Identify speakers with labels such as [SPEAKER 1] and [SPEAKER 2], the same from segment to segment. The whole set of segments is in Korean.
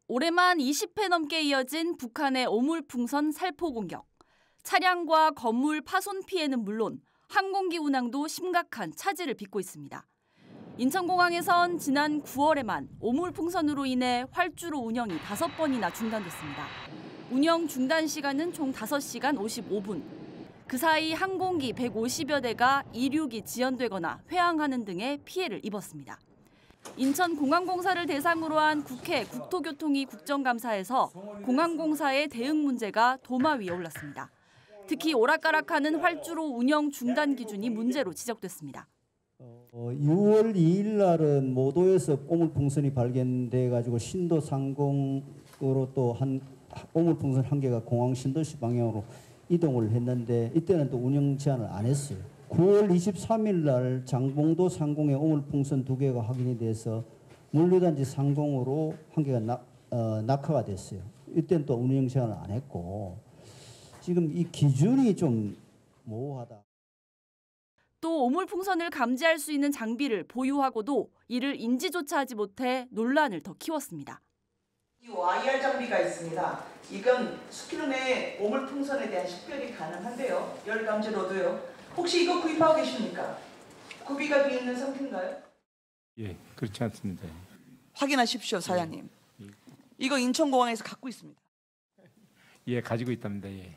[SPEAKER 1] 올해만 20회 넘게 이어진 북한의 오물풍선 살포 공격. 차량과 건물 파손 피해는 물론 항공기 운항도 심각한 차질을 빚고 있습니다. 인천공항에선 지난 9월에만 오물풍선으로 인해 활주로 운영이 5번이나 중단됐습니다. 운영 중단 시간은 총 5시간 55분. 그 사이 항공기 150여 대가 이륙이 지연되거나 회항하는 등의 피해를 입었습니다. 인천공항공사를 대상으로 한 국회 국토교통위 국정감사에서 공항공사의 대응 문제가 도마 위에 올랐습니다. 특히 오락가락하는 활주로 운영 중단 기준이 문제로 지적됐습니다.
[SPEAKER 2] 6월 2일 날은 모도에서 오물풍선이 발견돼 가지고 신도 상공으로 또 한 오물풍선 한 개가 공항 신도시 방향으로 이동을 했는데 이때는 또 운영 제한을 안 했어요. 9월 23일 날 장봉도 상공에 오물풍선 2개가 확인이 돼서 물류단지 상공으로 한 개가 낙하가 됐어요. 이때는 또 운영 제한을 안 했고 지금 이 기준이 좀 모호하다.
[SPEAKER 1] 또 오물풍선을 감지할 수 있는 장비를 보유하고도 이를 인지조차 하지 못해 논란을 더 키웠습니다.
[SPEAKER 3] 이 OIR 장비가 있습니다. 이건 수기로 내 오물풍선에 대한 식별이 가능한데요. 열 감지로도요. 혹시 이거 구입하고 계십니까? 구비가 되어 있는 상태인가요?
[SPEAKER 4] 예, 그렇지 않습니다.
[SPEAKER 3] 확인하십시오, 사장님. 이거 인천공항에서 갖고 있습니다.
[SPEAKER 4] 예, 가지고 있답니다. 예.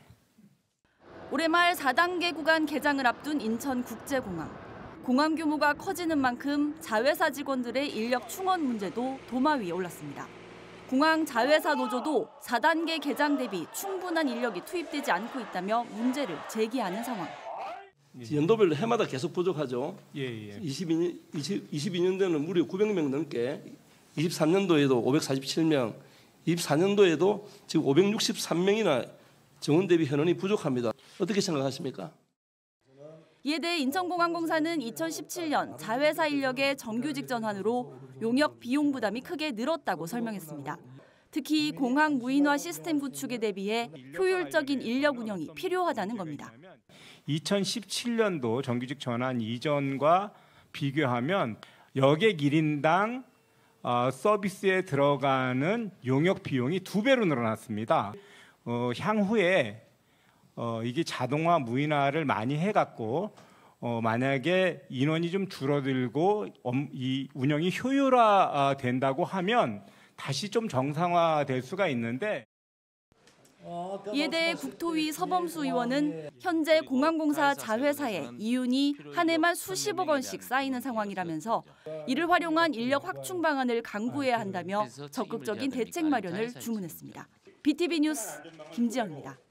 [SPEAKER 1] 올해 말 4단계 구간 개장을 앞둔 인천국제공항. 공항 규모가 커지는 만큼 자회사 직원들의 인력 충원 문제도 도마 위에 올랐습니다. 공항 자회사 노조도 4단계 개장 대비 충분한 인력이 투입되지 않고 있다며 문제를 제기하는 상황.
[SPEAKER 5] 연도별로 해마다 계속 부족하죠.
[SPEAKER 4] 예.
[SPEAKER 5] 22년도에는 무려 900명 넘게, 23년도에도 547명, 24년도에도 지금 563명이나 정원 대비 현원이 부족합니다. 어떻게 생각하십니까?
[SPEAKER 1] 이에 대해 인천공항공사는 2017년 자회사 인력의 정규직 전환으로 용역 비용 부담이 크게 늘었다고 설명했습니다. 특히 공항 무인화 시스템 구축에 대비해 효율적인 인력 운영이 필요하다는 겁니다.
[SPEAKER 4] 2017년도 정규직 전환 이전과 비교하면 여객 1인당 서비스에 들어가는 용역 비용이 2배로 늘어났습니다. 향후에 이게 자동화 무인화를 많이 해갖고 만약에 인원이 좀 줄어들고 이 운영이 효율화 된다고 하면 다시 좀 정상화될 수가 있는데.
[SPEAKER 1] 이에 대해 국토위 서범수 의원은 현재 공항공사 자회사에 이윤이 한 해만 수십억 원씩 쌓이는 상황이라면서 이를 활용한 인력 확충 방안을 강구해야 한다며 적극적인 대책 마련을 주문했습니다. BTV 뉴스 김지영입니다.